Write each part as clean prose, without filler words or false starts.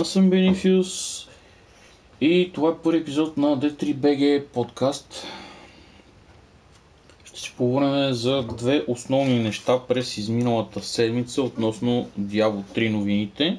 Аз съм Бенефиус и това е първи епизод на D3BG подкаст. Ще си поговорим за две основни неща през изминалата седмица относно Diablo 3 новините.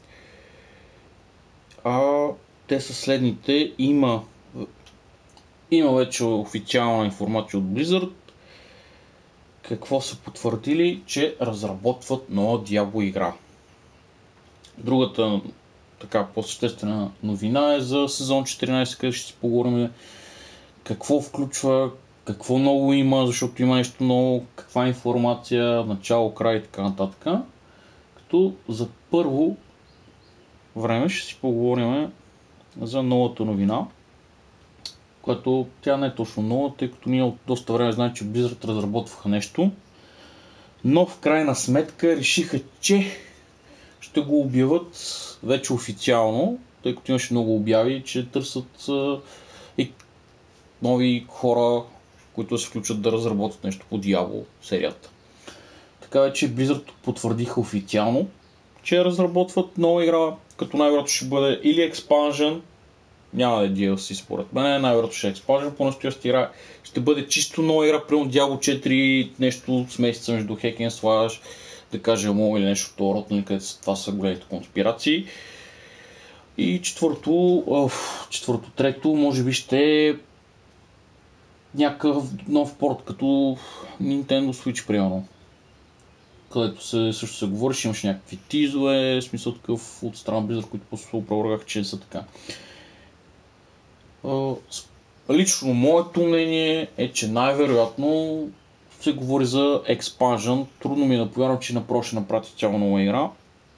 Те са следните. Има вече официална информация от Blizzard. Какво са потвърдили, че разработват нова Diablo игра. Другата така по-съществена новина е за сезон 14, където ще си поговорим какво включва, какво ново има, защото има нещо ново, каква информация, начало, край и така нататък. Като за първо време ще си поговорим за новата новина, която тя не е точно нова, тъй като ние от доста време знаем, че Blizzard разработваха нещо, но в крайна сметка решиха, че ще го обявят вече официално, тъй като имаше много обяви, че търсят и нови хора, които се включат да разработят нещо по Diablo серията. Така вече Blizzard потвърдиха официално, че разработват нова игра, като най-вероятно ще бъде или Expansion, няма да е DLC според мен, най-вероятно ще е Expansion, по-настояща игра ще бъде чисто нова игра, примерно Diablo 4, нещо с месеца между Hack and Slash, да кажем или нещо от род, където това са големите конспирации. И трето, може би ще е някакъв нов порт, като Nintendo Switch, примерно. Където също се говориш, имаше някакви тизове, смисъл такъв от страна Blizzard, които после опровергах, че са така. Лично моето мнение е, че най-вероятно се говори за Expansion. Трудно ми е да повярвам, че напроче ще направи цяло нова игра.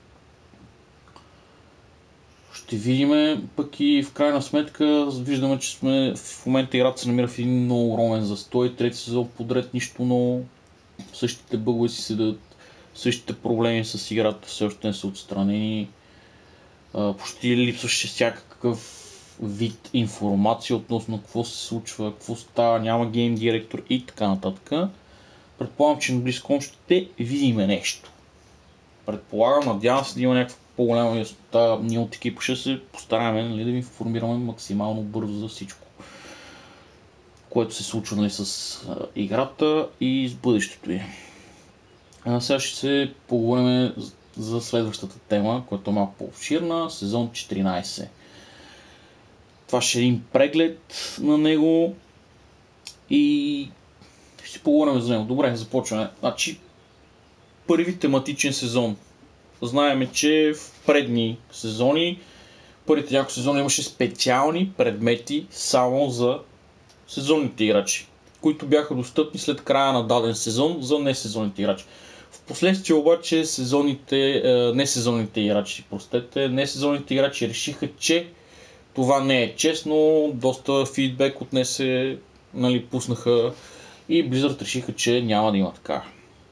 Ще видим, пък и в крайна сметка виждаме, че в момента играта се намира в един много огромен застой, трети сезон подред нищо ново, същите бъгове си седат, същите проблеми с играта все още не са отстранени, почти липсваше всякакъв вид информация относно какво се случва, какво става, няма гейм директор и така нататък. Предполагам, че на BlizzCon ще видим нещо. Предполагам, надявам се да има някаква по-голяма яснота. Ние от екипа ще се постараем да ви информираме максимално бързо за всичко, което се случва с играта и с бъдещето ѝ. Сега ще се поговорим за следващата тема, която е малко по-обширна, сезон 14. Това ще е един преглед на него и ще си поговорим за него. Добре, започваме. Значи, първи тематичен сезон. Знаем, че в предни сезони, първите няколко сезони имаше специални предмети само за сезонните играчи, които бяха достъпни след края на даден сезон за несезонните играчи. Впоследствие обаче несезонните играчи решиха, че това не е честно, доста фидбек отнесе, пуснаха и Blizzard решиха, че няма да има така.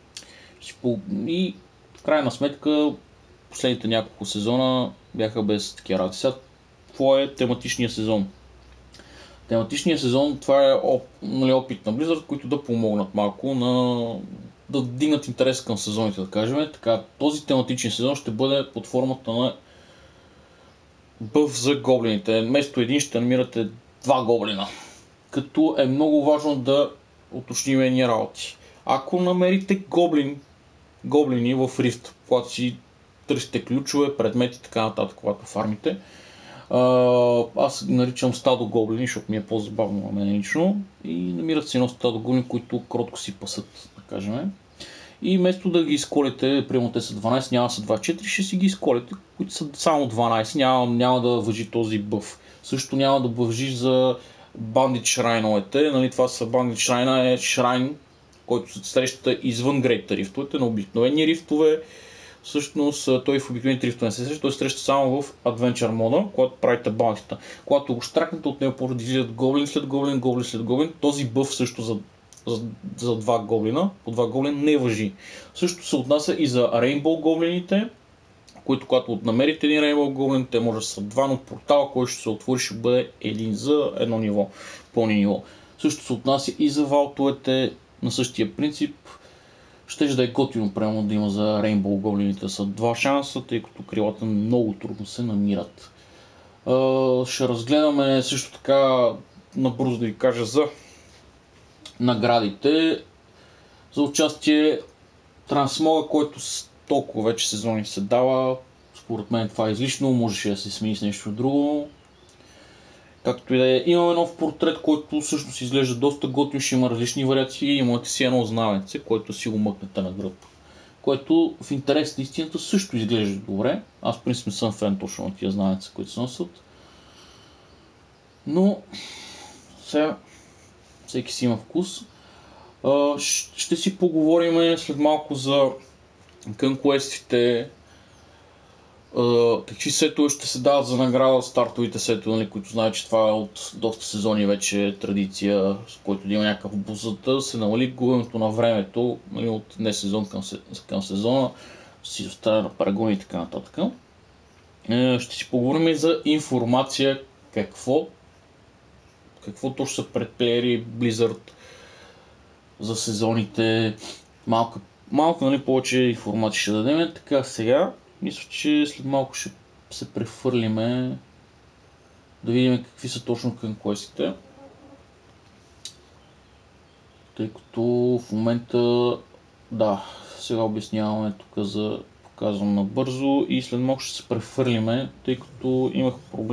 И в крайна сметка последните няколко сезона бяха без такива работи. Сега, какво е тематичният сезон? Тематичният сезон, това е опит на Blizzard, които да помогнат малко да вдигнат интерес към сезоните, да кажем. Така, този тематичен сезон ще бъде под формата на бъф за гоблините. Вместо един ще намирате два гоблина. Като е много важно да уточним едни работи. Ако намерите гоблини в Rift, когато си търсите ключове, предмети и така нататък, когато фармите. Аз наричам стадо гоблини, защото ми е по-забавно на мен лично. И намират си едно стадо гоблини, които кротко си пасат, да кажем. И вместо да ги изколите, примерно те са 12, няма са 24, ще си ги изколите, които са само 12, няма да важи този бъф. Също няма да важи за бандит шрайновете, това са бандит шрайна е шрайн, който се среща извън Great рифтовете, на обикновени рифтове. Всъщност той в обикновените рифтове не се среща, той се среща само в Adventure мода, когато правите баунтита. Когато го штракнете от него, излизат гоблин след гоблин, този бъф също за два гоблина, по два гоблина не важи. Също се отнася и за Rainbow гоблините, които когато намерите един Rainbow гоблин, те може да са два, но портала, който ще се отвори, ще бъде един за едно ниво, пълни ниво. Също се отнася и за валтовете на същия принцип. Щеше да е готино, примерно, да има за Rainbow гоблините са 2 шанса, тъй като крилата много трудно се намират. Ще разгледаме също така, набързо да ви кажа за наградите. За участие Трансмога, който с толкова вече сезони се дава. Според мен това е излишно, можеше да се смени с нещо друго. Както и да е, имаме нов портрет, който всъщност изглежда доста готин, ще има различни вариации. Имате си едно знаменце, което си го мъкнете на гръб. Което в интерес на истината също изглежда добре. Аз в принцип не съм фен точно на тия знамеца, които се носят. Но сега всеки си има вкус. Ще си поговорим след малко за конквестите, какви сетове ще се дават за награда, стартовите сетове, нали, които знаят, че това е от доста сезони вече традиция, с който да има някакъв буст, да се намали губенето на времето, нали, от не сезон към сезона, си оставя на парагони и така нататък. Ще си поговорим и за информация, какво точно са предприели Blizzard за сезоните. Малко нали, повече информация ще дадем. Така сега, мисля, че след малко ще се прехвърлиме да видим какви са точно конквестите. Тъй като в момента, да, сега обясняваме тук за показвам набързо и след малко ще се прехвърлиме, тъй като имах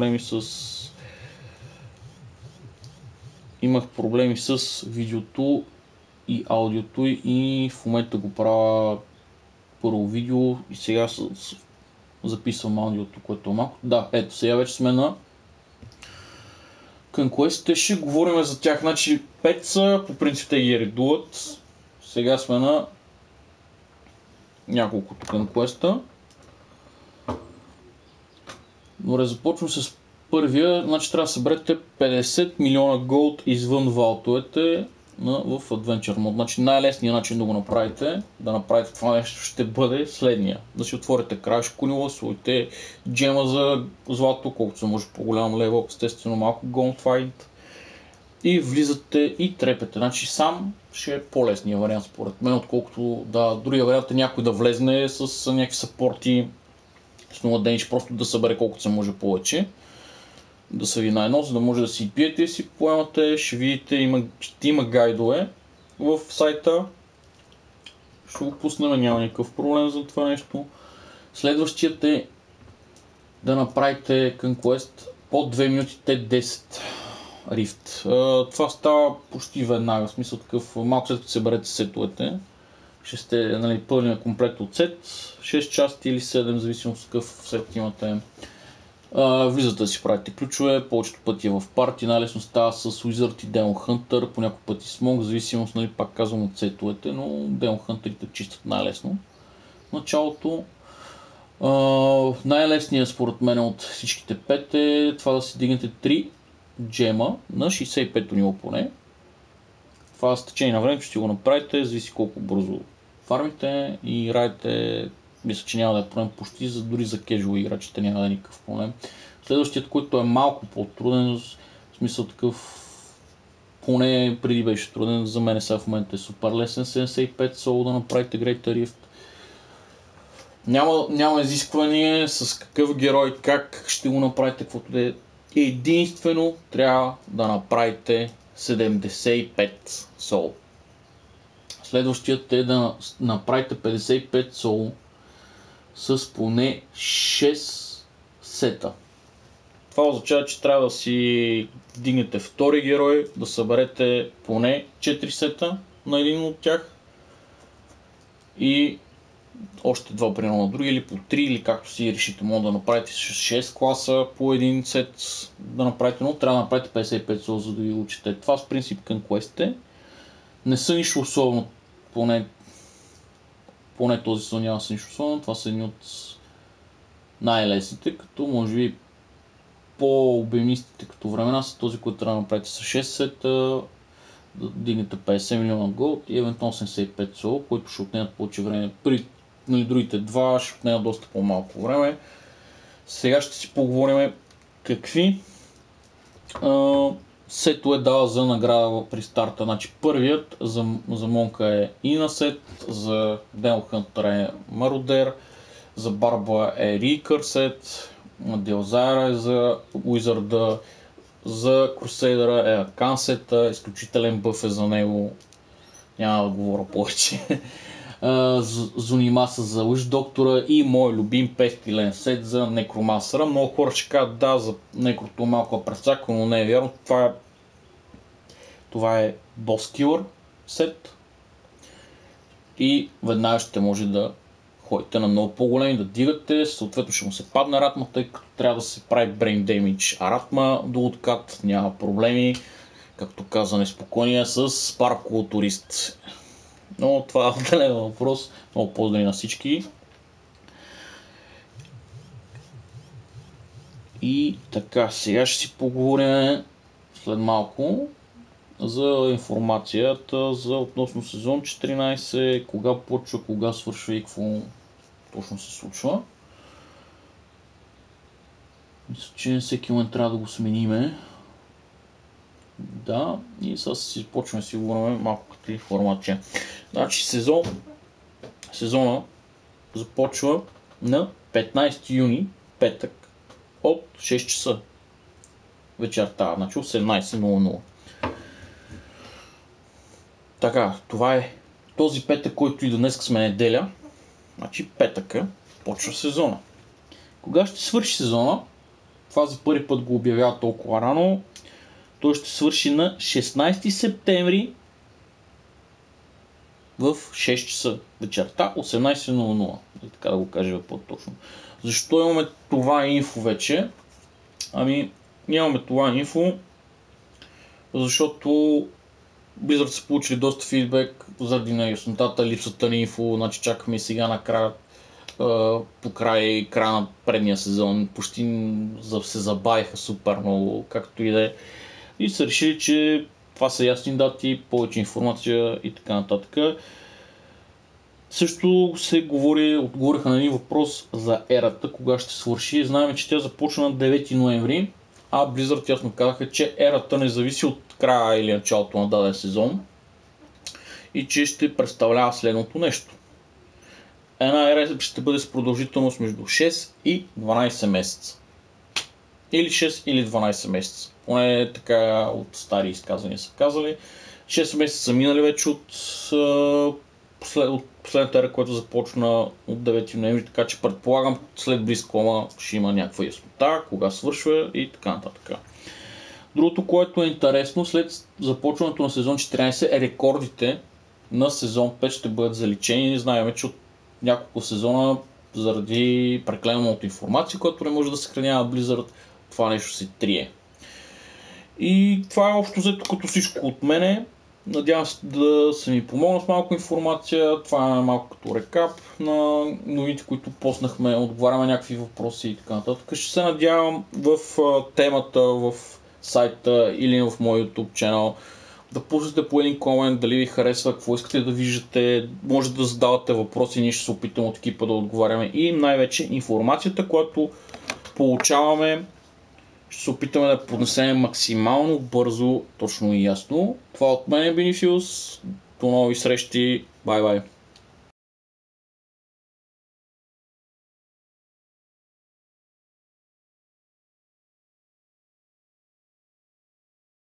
проблеми с видеото и аудиото и в момента го правя първо видео и сега записвам аудиото, което е малко. Да, ето сега вече сме на конквестите, ще говорим за тях. Значи 5 са, по принцип те ги редуват. Сега сме на няколкото конквеста. Добре, започвам с първия. Значи трябва да съберете 50 милиона голд извън валтовете в Adventure Mode. Значи най-лесният начин да го направите, да направите това нещо ще бъде следния. Да си отворите краешко ниво, своите джема за злато, колкото се може по-голям левел, естествено малко Gunfight. И влизате и трепете. Значи сам ще е по-лесният вариант според мен, отколкото другия вариант е някой да влезне с някакви съпорти, с нула денич, просто да събере колкото се може повече. Да са ви на едно, за да може да си пиете и си поемате. Ще видите, ще има гайдове в сайта. Ще го пуснем, няма никакъв проблем за това нещо. Следващият е да направите Conquest под 2 минути T10 Rift. Това става почти веднага, в смисъл такъв, малко след като се берете сетовете. Ще сте пълния комплект от сет, 6 части или 7, зависимо с какъв сет имате. Влизате да си правите ключове, повечето пъти е в парти, най-лесно става с Wizard и Demon Hunter, по някой пъти Smog, в зависимост, пак казвам от сетовете, но Demon Hunter-ите чистят най-лесно. В началото най-лесният според мен от всичките 5 е това да си дигнете 3 джема на 65-то ниво поне. Това с течение на времето ще го направите, зависи колко бързо фармите и радите. Мисля, че няма да е проблем почти, дори за кежуал играчите няма да е никакъв проблем. Следващият, който е малко по-труден, в смисъл такъв, поне преди беше труден, за мен сега в момента е супер лесен, 75 соло да направите Great Rift. Няма изискване с какъв герой, как ще го направите, каквото да е. Единствено трябва да направите 75 соло. Следващият е да направите 55 соло с поне 6 сета. Това означава, че трябва да си вдигнете втори герой, да съберете поне 4 сета на един от тях и още два примерно на други, или по 3, или както си решите. Може да направите 6 класа по един сет да направите, но трябва да направите 55 сол, за да ви учите. Това с принцип конквестите не са нищо особено, поне този сезон няма са нищо особено. Това са едни от най-лесните, като може би по-обемистите като времена са този, който трябва да направите с 6 сета, да дигнете 50 милиона голд и евентуално 75 сол, които ще отнемат повече време. При другите два ще отнемат доста по-малко време. Сега ще си поговорим какви Сето дава за награда при старта. Значи първият за Монка е Инасет, за Дел Хънтър е Мародер, за Барба е Рикърсет, Делзайра е за Уизарда, за Крусейдъра е Акансета, изключителен бъф е за него, няма да говоря повече. Зунимаса за Уиш Доктора и мой любим пестилен сет за Некромасъра. Много хора ще кажат да, за Некрото малко е прецакано, но не е вярно. Това е Boss Killer сет и веднага ще може да ходите на много по-големи, да дигате, съответно ще му се падне ратма, тъй като трябва да се прави brain damage. А ратма до откат няма проблеми, както каза неспокойния с паркултурист. Но това е отделен въпрос, много поздрави на всички. И така, сега ще си поговорим след малко за информацията относно сезон 14, кога почва, кога свършва и какво точно се случва. Мисля, че всеки момент трябва да го смениме. Да, и сега си почваме да си говорим малко като информация. Значи сезона започва на 15 юни, петък, от 6 часа вечерта, значи 18:00. Така, това е този петък, който и до днес сме неделя. Значи петъка почва сезона. Кога ще свърши сезона? Това за първи път го обявява толкова рано. Той ще свърши на 16 септември в 6 часа вечерта, 18:00. Така да го кажа по-точно. Защо имаме това инфо вече? Ами, нямаме това инфо, защото Blizzard са получили доста фидбек заради неяснотата, липсата на инфо, значи чакаме и сега накрая, по края на предния сезон, почти се забавиха супер много, както и да е. И са решили, че това са ясни дати, повече информация и така нататък. Също отговориха на един въпрос за ерата, кога ще свърши. Знаем, че тя започна на 9 ноември, а Blizzard ясно казаха, че ерата не зависи от края или началото на даден сезон и че ще представлява следното нещо. Една ера ще бъде с продължителност между 6 и 12 месеца. Или 6 или 12 месеца. Поне така от стари изказвания са казали. 6 месеца са минали вече от последната ера, която започна от 9 ноември, така че предполагам след BlizzCon ще има някаква яснота, кога свършва и така нататък. Другото, което е интересно, след започването на сезон 14 рекордите на сезон 5 ще бъдат заличени. Знаем, че от няколко сезона заради прекленената информация, която не може да съхранява Blizzard, това нещо се трие. И това е общо взето като всичко от мене. Надявам се да се ми помогна с малко информация. Това е малко като рекап на новините, които поснахме, отговаряме някакви въпроси и така нататък. Ще се надявам в темата, в сайта или в мой YouTube чанел да пуснете по един комент, дали ви харесва, какво искате да виждате, може да задавате въпроси, ние ще се опитаме от екипа да отговаряме и най-вече информацията, която получаваме, ще се опитаме да поднесем максимално бързо, точно и ясно. Това от мен е Бенефилс. До нови срещи. Бай-бай.